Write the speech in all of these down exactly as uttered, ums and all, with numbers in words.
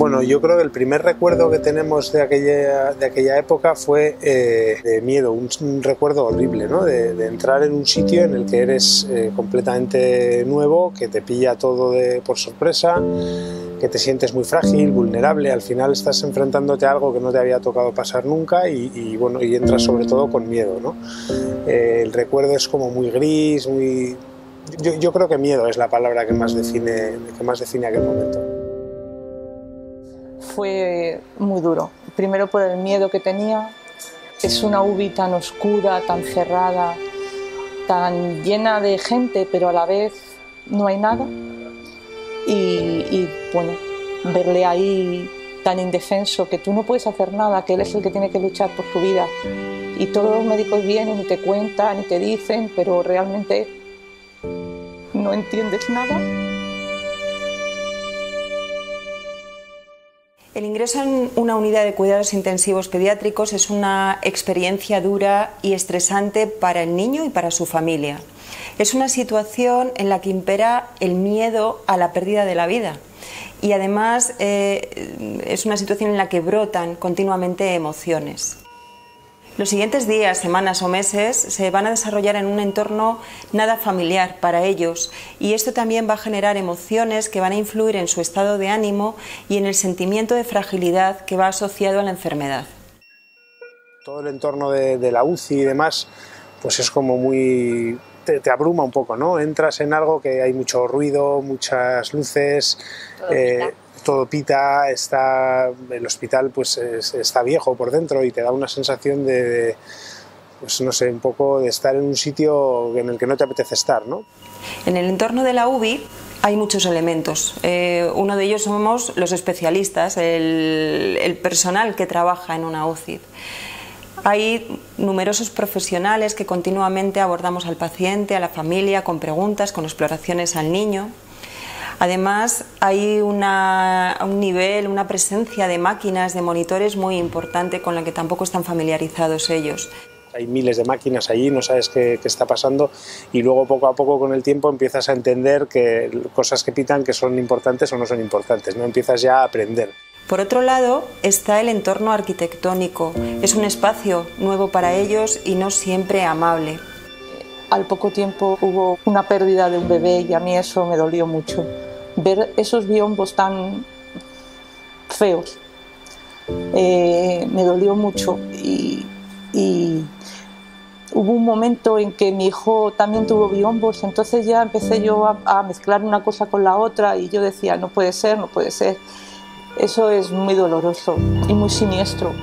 Bueno, yo creo que el primer recuerdo que tenemos de aquella, de aquella época fue eh, de miedo, un, un recuerdo horrible, ¿no? De, de entrar en un sitio en el que eres eh, completamente nuevo, que te pilla todo de, por sorpresa, que te sientes muy frágil, vulnerable, al final estás enfrentándote a algo que no te había tocado pasar nunca y, y, bueno, y entras sobre todo con miedo, ¿no? Eh, el recuerdo es como muy gris, muy... Yo, yo creo que miedo es la palabra que más define, que más define aquel momento. Fue muy duro, primero por el miedo que tenía, es una U B I tan oscura, tan cerrada, tan llena de gente, pero a la vez no hay nada. Y, y bueno, verle ahí tan indefenso, que tú no puedes hacer nada, que él es el que tiene que luchar por su vida. Y todos los médicos vienen y te cuentan y te dicen, pero realmente no entiendes nada. El ingreso en una unidad de cuidados intensivos pediátricos es una experiencia dura y estresante para el niño y para su familia. Es una situación en la que impera el miedo a la pérdida de la vida y además eh, es una situación en la que brotan continuamente emociones. Los siguientes días, semanas o meses se van a desarrollar en un entorno nada familiar para ellos y esto también va a generar emociones que van a influir en su estado de ánimo y en el sentimiento de fragilidad que va asociado a la enfermedad. Todo el entorno de, de la U C I y demás, pues es como muy... Te, te abruma un poco, ¿no? Entras en algo que hay mucho ruido, muchas luces... Todo eh, todo pita, está, el hospital pues es, está viejo por dentro y te da una sensación de, de, pues no sé, un poco de estar en un sitio en el que no te apetece estar, ¿no? En el entorno de la U B I hay muchos elementos. Eh, uno de ellos somos los especialistas, el, el personal que trabaja en una U C I. Hay numerosos profesionales que continuamente abordamos al paciente, a la familia, con preguntas, con exploraciones al niño. Además, hay una, un nivel, una presencia de máquinas, de monitores muy importante con la que tampoco están familiarizados ellos. Hay miles de máquinas allí, no sabes qué, qué está pasando y luego poco a poco con el tiempo empiezas a entender que cosas que pitan que son importantes o no son importantes, ¿no? Empiezas ya a aprender. Por otro lado está el entorno arquitectónico. Es un espacio nuevo para ellos y no siempre amable. Al poco tiempo hubo una pérdida de un bebé y a mí eso me dolió mucho. Ver esos biombos tan feos eh, me dolió mucho y, y hubo un momento en que mi hijo también tuvo biombos, entonces ya empecé yo a, a mezclar una cosa con la otra y yo decía, no puede ser, no puede ser. Eso es muy doloroso y muy siniestro.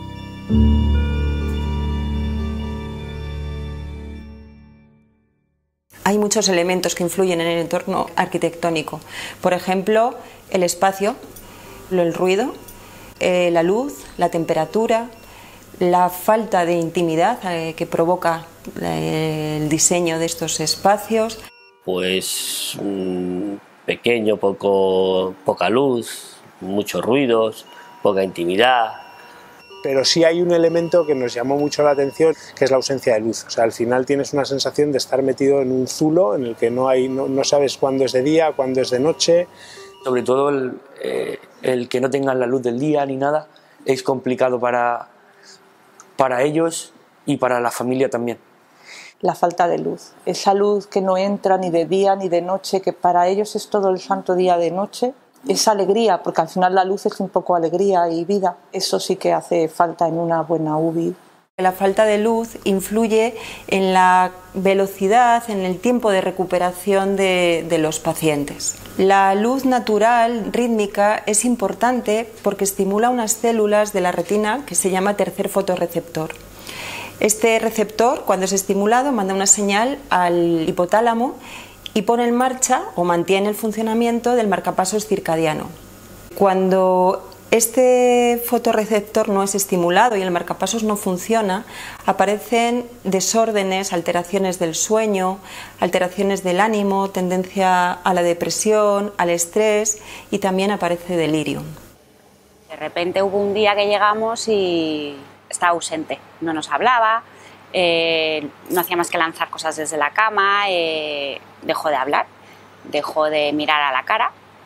Hay muchos elementos que influyen en el entorno arquitectónico. Por ejemplo, el espacio, el ruido, eh, la luz, la temperatura, la falta de intimidad eh, que provoca eh, el diseño de estos espacios. Pues mmm, pequeño, poco, poca luz, muchos ruidos, poca intimidad. Pero sí hay un elemento que nos llamó mucho la atención, que es la ausencia de luz. O sea, al final tienes una sensación de estar metido en un zulo en el que no, hay, no, no sabes cuándo es de día, cuándo es de noche. Sobre todo el, eh, el que no tengan la luz del día ni nada es complicado para, para ellos y para la familia también. La falta de luz, esa luz que no entra ni de día ni de noche, que para ellos es todo el santo día de noche. Esa alegría, porque al final la luz es un poco alegría y vida, eso sí que hace falta en una buena U B I. La falta de luz influye en la velocidad, en el tiempo de recuperación de, de los pacientes. La luz natural, rítmica, es importante porque estimula unas células de la retina que se llama tercer fotorreceptor. Este receptor, cuando es estimulado, manda una señal al hipotálamo y pone en marcha o mantiene el funcionamiento del marcapasos circadiano. Cuando este fotorreceptor no es estimulado y el marcapasos no funciona, aparecen desórdenes, alteraciones del sueño, alteraciones del ánimo, tendencia a la depresión, al estrés y también aparece delirio. De repente hubo un día que llegamos y estaba ausente, no nos hablaba, eh, no hacía más que lanzar cosas desde la cama, eh, dejó de hablar, dejó de mirar a la cara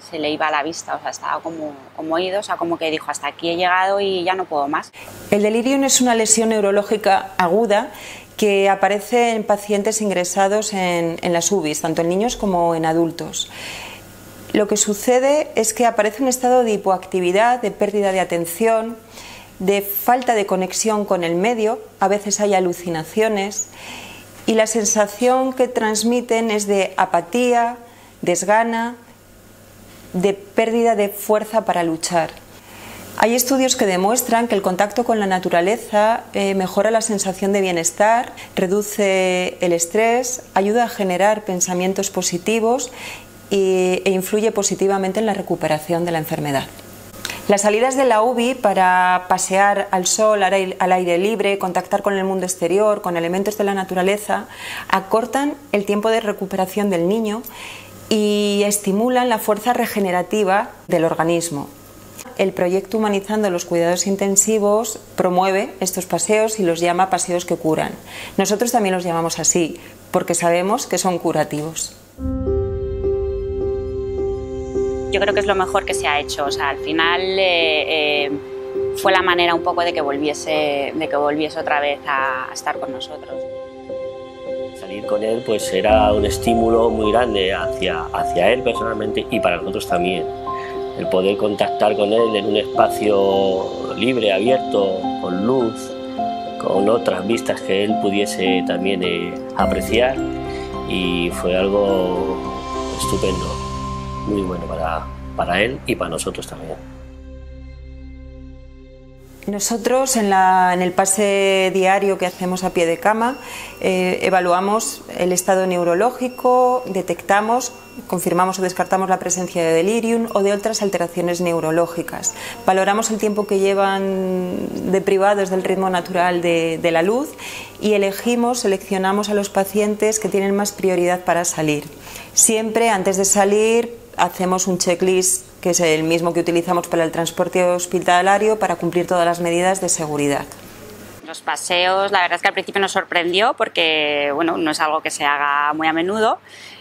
se le iba la vista, o sea, estaba como, como oído, o sea, como que dijo, hasta aquí he llegado y ya no puedo más. El delirium es una lesión neurológica aguda que aparece en pacientes ingresados en, en las U B Is, tanto en niños como en adultos. Lo que sucede es que aparece un estado de hipoactividad, de pérdida de atención, de falta de conexión con el medio, a veces hay alucinaciones y la sensación que transmiten es de apatía, desgana, de pérdida de fuerza para luchar. Hay estudios que demuestran que el contacto con la naturaleza eh, mejora la sensación de bienestar, reduce el estrés, ayuda a generar pensamientos positivos y, e influye positivamente en la recuperación de la enfermedad. Las salidas de la U B I para pasear al sol, al aire, al aire libre, contactar con el mundo exterior, con elementos de la naturaleza, acortan el tiempo de recuperación del niño y estimulan la fuerza regenerativa del organismo. El proyecto Humanizando los Cuidados Intensivos promueve estos paseos y los llama paseos que curan. Nosotros también los llamamos así, porque sabemos que son curativos. Yo creo que es lo mejor que se ha hecho, o sea, al final eh, eh, fue la manera un poco de que volviese, de que volviese otra vez a, a estar con nosotros. Salir con él pues era un estímulo muy grande hacia, hacia él personalmente y para nosotros también. El poder contactar con él en un espacio libre, abierto, con luz, con otras vistas que él pudiese también eh, apreciar, y fue algo estupendo, muy bueno para, para él y para nosotros también. Nosotros en, la, en el pase diario que hacemos a pie de cama eh, evaluamos el estado neurológico, detectamos, confirmamos o descartamos la presencia de delirium o de otras alteraciones neurológicas. Valoramos el tiempo que llevan deprivados del ritmo natural de, de la luz y elegimos, seleccionamos a los pacientes que tienen más prioridad para salir. Siempre antes de salir hacemos un checklist que es el mismo que utilizamos para el transporte hospitalario para cumplir todas las medidas de seguridad. Los paseos, la verdad es que al principio nos sorprendió porque bueno, no es algo que se haga muy a menudo,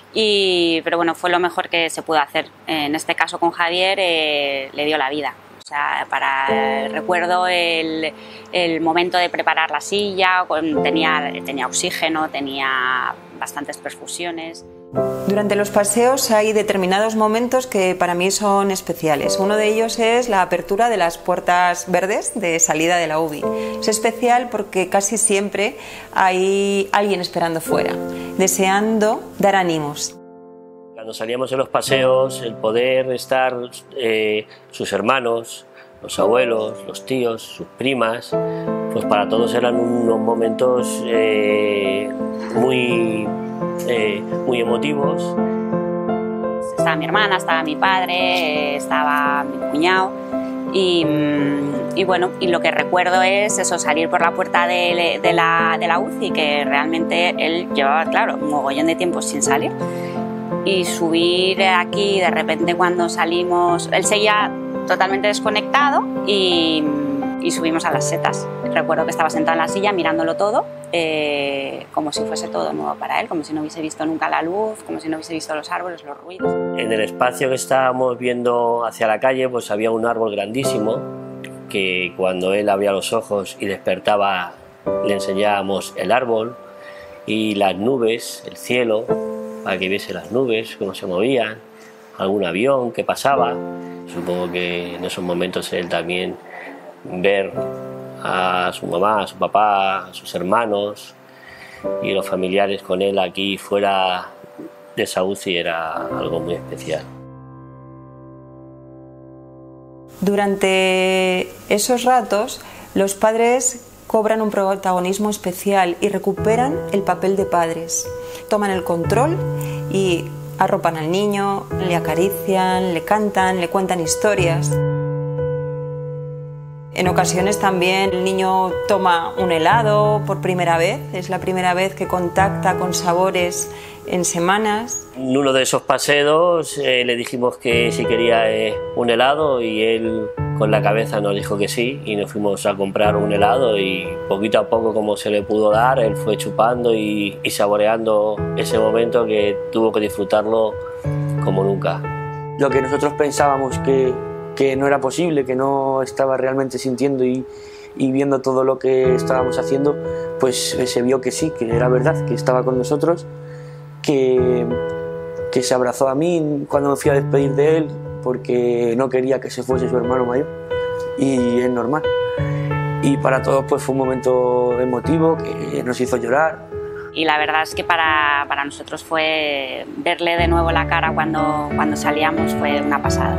y, pero bueno, fue lo mejor que se pudo hacer. En este caso con Javier eh, le dio la vida. O sea, para recuerdo el, el momento de preparar la silla, tenía, tenía oxígeno, tenía bastantes perfusiones. Durante los paseos hay determinados momentos que para mí son especiales. Uno de ellos es la apertura de las puertas verdes de salida de la U B I. Es especial porque casi siempre hay alguien esperando fuera, deseando dar ánimos. Cuando salíamos en los paseos, el poder estar eh, sus hermanos, los abuelos, los tíos, sus primas, pues para todos eran unos momentos eh, muy... Eh, muy emotivos. Estaba mi hermana, estaba mi padre, estaba mi cuñado y, y bueno, y lo que recuerdo es eso, salir por la puerta de, de, la, de la U C I, que realmente él llevaba, claro, un mogollón de tiempo sin salir, y subir aquí de repente cuando salimos, él seguía totalmente desconectado y, y subimos a las setas. Recuerdo que estaba sentado en la silla mirándolo todo, eh, como si fuese todo nuevo para él, como si no hubiese visto nunca la luz, como si no hubiese visto los árboles, los ruidos. En el espacio que estábamos viendo hacia la calle pues había un árbol grandísimo que cuando él abría los ojos y despertaba le enseñábamos el árbol y las nubes, el cielo, para que viese las nubes, cómo se movían, algún avión que pasaba. Supongo que en esos momentos él también ver a su mamá, a su papá, a sus hermanos y los familiares con él aquí fuera de esa U C I era algo muy especial. Durante esos ratos, los padres cobran un protagonismo especial y recuperan el papel de padres. Toman el control y arropan al niño, le acarician, le cantan, le cuentan historias. En ocasiones también el niño toma un helado por primera vez, es la primera vez que contacta con sabores en semanas. En uno de esos paseos eh, le dijimos que si quería eh, un helado y él con la cabeza nos dijo que sí y nos fuimos a comprar un helado y poquito a poco como se le pudo dar, él fue chupando y, y saboreando ese momento que tuvo que disfrutarlo como nunca. lo que nosotros pensábamos que, que no era posible, que no estaba realmente sintiendo y, y viendo todo lo que estábamos haciendo, pues se vio que sí, que era verdad, que estaba con nosotros, que, que se abrazó a mí cuando me fui a despedir de él, porque no quería que se fuese su hermano mayor, y es normal. Y para todos pues fue un momento emotivo que nos hizo llorar. Y la verdad es que para, para nosotros fue verle de nuevo la cara cuando, cuando salíamos fue una pasada.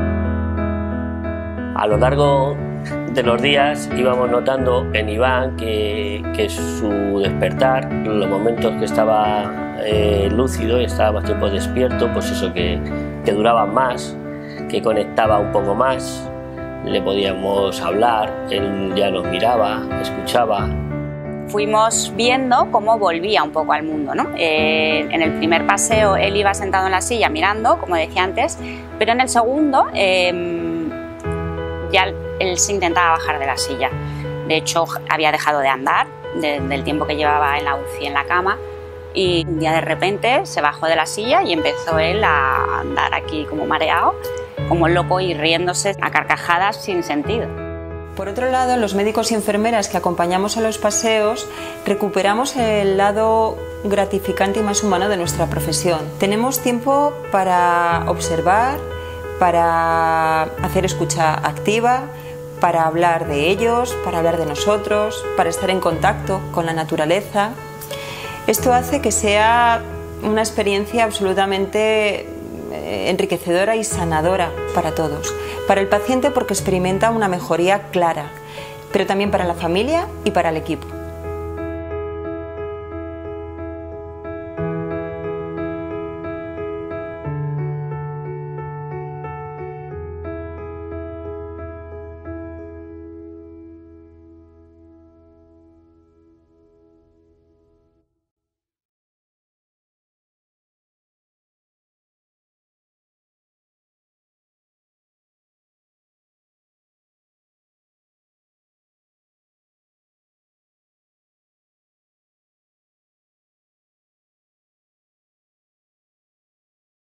A lo largo de los días íbamos notando en Iván que, que su despertar, los momentos que estaba eh, lúcido, estaba más tiempo despierto, pues eso, que, que duraban más, que conectaba un poco más, le podíamos hablar, él ya nos miraba, escuchaba. Fuimos viendo cómo volvía un poco al mundo, ¿no? Eh, en el primer paseo él iba sentado en la silla mirando, como decía antes, pero en el segundo eh, ya él se intentaba bajar de la silla. De hecho, había dejado de andar de, del tiempo que llevaba en la U C I en la cama, y un día de repente se bajó de la silla y empezó él a andar aquí como mareado, como loco, y riéndose a carcajadas sin sentido. Por otro lado, los médicos y enfermeras que acompañamos a los paseos recuperamos el lado gratificante y más humano de nuestra profesión. Tenemos tiempo para observar, para hacer escucha activa, para hablar de ellos, para hablar de nosotros, para estar en contacto con la naturaleza. Esto hace que sea una experiencia absolutamente enriquecedora y sanadora para todos. Para el paciente porque experimenta una mejoría clara, pero también para la familia y para el equipo.